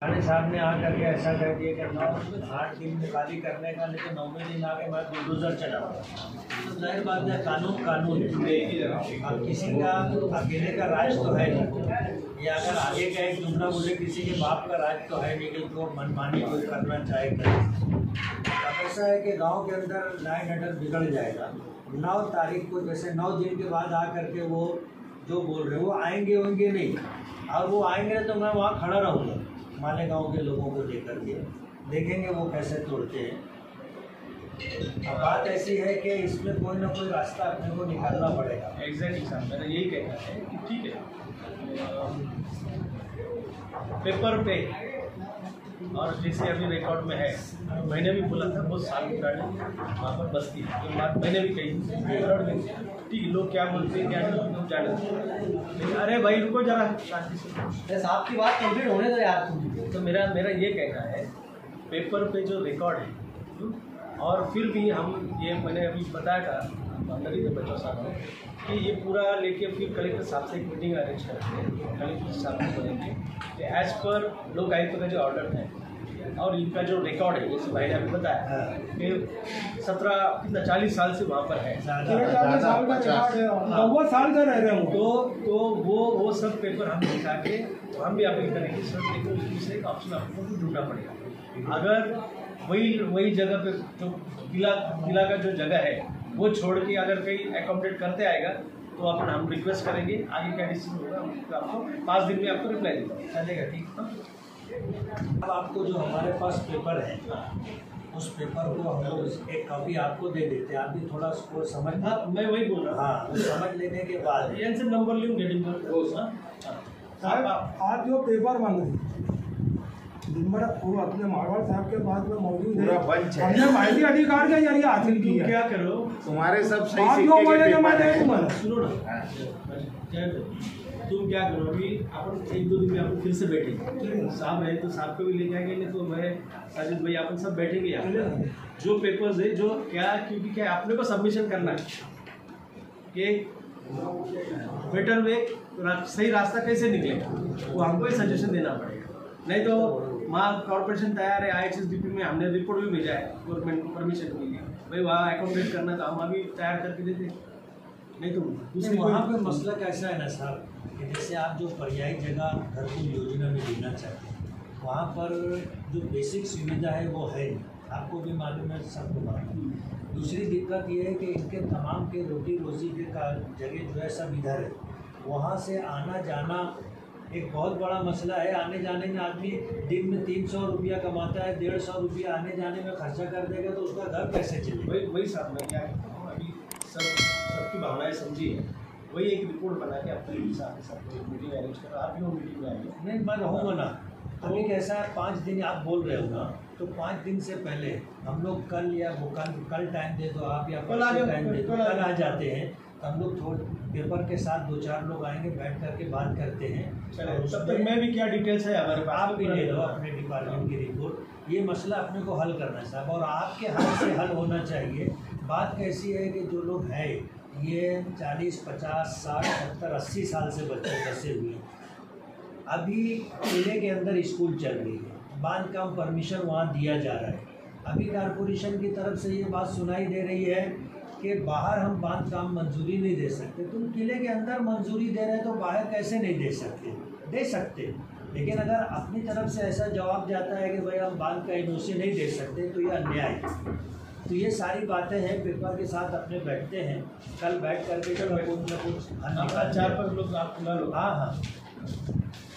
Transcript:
थाने साहब ने आकर के ऐसा कह दिया कि 8 दिन में खाली करने का, नहीं तो 9वें दिन आके मैं बुलडोजर चलाऊंगा। तो जाहिर बात है कानून अब किसी का अकेले का राज तो है नहीं, या अगर आगे का एक जुमला बोले किसी के बाप का राज तो है नहीं कि जो मनमानी कोई करना चाहे करे। अब ऐसा है कि गाँव के अंदर लाइन ऑर्डर बिगड़ जाएगा। 9 तारीख को जैसे 9 दिन के बाद आकर के वो जो बोल रहे वो आएंगे होंगे नहीं, और वो आएंगे तो मैं वहाँ खड़ा रहूँगा मालेगांव के लोगों को लेकर के, देखेंगे वो कैसे तोड़ते हैं। अब बात ऐसी है कि इसमें कोई ना कोई रास्ता अपने को निकालना पड़ेगा। एग्जैक्टली सर, मेरा यही कहना है कि ठीक है पेपर पे, और जैसे अभी रिकॉर्ड में है, मैंने भी बोला था बहुत साल पुराने वहाँ पर बस्ती तो बात मैंने भी कही, ठीक है लोग क्या बोलते हैं क्या नहीं जाने, अरे भाई रुको जरा शांति से, आपकी बात कंप्लीट होने दो यार। तो मेरा ये कहना है पेपर पे जो रिकॉर्ड है, और फिर भी हम ये मैंने अभी बताया था अंदर ही तो बच्चों साहब कि ये पूरा लेके फिर कलेक्टर साहब से एक मीटिंग अरेंज करते हैं, कलेक्टर साहब से बोलेंगे कि एज पर लोक आयुक्त का जो ऑर्डर है और इनका जो रिकॉर्ड है, जैसे भाई ने अभी बताया कि 40 साल से वहाँ पर है, 40 साल का रिकॉर्ड है, 90 साल से रह रहे हो, तो वो सब पेपर हम दिखा के हम भी अपील करेंगे सर, लेकिन दूसरे का ऑप्शन आपको भी ढूंढना पड़ेगा। अगर वही जगह पे जो किला का जो जगह है वो छोड़ के अगर कहीं एकोमोडेट करते आएगा तो अपन हम रिक्वेस्ट करेंगे, आगे क्या डिसीजन होगा तो आपको 5 दिन में आपको रिप्लाई देगा, चलेगा ठीक है। अब आपको जो हमारे पास पेपर है उस पेपर को हम लोग एक कॉपी आपको दे देते हैं, आप भी थोड़ा उसको समझ। हाँ मैं वही बोल रहा हूँ, हाँ वो समझ लेने के बाद से नंबर लिंक गेटिंग आज जो पेपर बन रही वो अपने मारवाड़ साहब के पास में मौजूद है, हमने माहिती अधिकार के जरिए हासिल की है। क्या करो तुम्हारे सब सही आप सिक्के लोग के मैं पेपर दूंगा। हैं। सुनो ना, तुम क्या करो अभी अपन 1-2 दिन में अपन फिर से बैठेंगे, साहब है तो साहब को भी ले जाएंगे, नहीं तो मैं साजिद भाई अपन सब बैठेंगे यहाँ, जो पेपर्स है जो क्या, क्योंकि क्या अपने को सबमिशन करना है कि बेटर वे सही रास्ता कैसे निकलेगा, वो हमको ही सजेशन देना पड़ेगा। नहीं तो वहाँ कॉर्पोरेशन तैयार है, IHSDP में हमने रिपोर्ट भी भेजा है गवर्नमेंट को परमिशन के लिए, भाई वहाँ एकोमोडेट करना तो हम अभी तैयार करके देते, नहीं तो दूसरी वहाँ पे मसला कैसा है ना साहब कि जैसे आप जो पर्यायी जगह घरकुल योजना में देना चाहते हैं, वहाँ पर जो बेसिक सुविधा है वो है नहीं, आपको भी मालूम है, सबको मालूम है। दूसरी दिक्कत ये है कि इनके तमाम के रोटी रोजी के का जगह जो है सब इधर है, वहाँ से आना जाना एक बहुत बड़ा मसला है। आने जाने में आदमी दिन में 300 रुपया कमाता है, 150 रुपया आने जाने में खर्चा कर देगा तो उसका घर कैसे चलेगा। वही साहब मैं क्या कहता हूँ, अभी सबकी भावनाएं समझिए, वही एक रिपोर्ट बना के अपने साथ मीटिंग अरेंज करो, आप भी वो मीटिंग में आइए। नहीं मैं रहूँगा ना, अभी कैसा है 5 दिन आप बोल रहे हो ना, तो 5 दिन से पहले हम लोग कल या वो कल टाइम दे दो आप, या कल टाइम दे दो, कल आ जाते हैं तो हम लोग थोड़े पेपर के साथ 2-4 लोग आएंगे, बैठ करके बात करते हैं। तब तक मैं भी क्या डिटेल्स है हमारे पास, आप भी ले लो अपने डिपार्टमेंट की रिपोर्ट, ये मसला अपने को हल करना है साहब, और आपके हाथ से हल होना चाहिए। बात कैसी है कि जो लोग हैं ये 40, 50, 60, 70, 80 साल से बच्चे बसे हुए हैं, अभी किले के अंदर स्कूल चल रही है, बांधकाम परमिशन वहाँ दिया जा रहा है, अभी कॉरपोरेशन की तरफ से ये बात सुनाई दे रही है कि बाहर हम बांधकाम मंजूरी नहीं दे सकते। तुम किले के अंदर मंजूरी दे रहे तो बाहर कैसे नहीं दे सकते, दे सकते, लेकिन अगर अपनी तरफ से ऐसा जवाब जाता है कि भाई हम बांध का NOC नहीं दे सकते तो ये अन्याय है। तो ये सारी बातें हैं, पेपर के साथ अपने बैठते हैं, कल बैठ करके कुछ न कुछ 4-5 लोग आप बुला लो। हाँ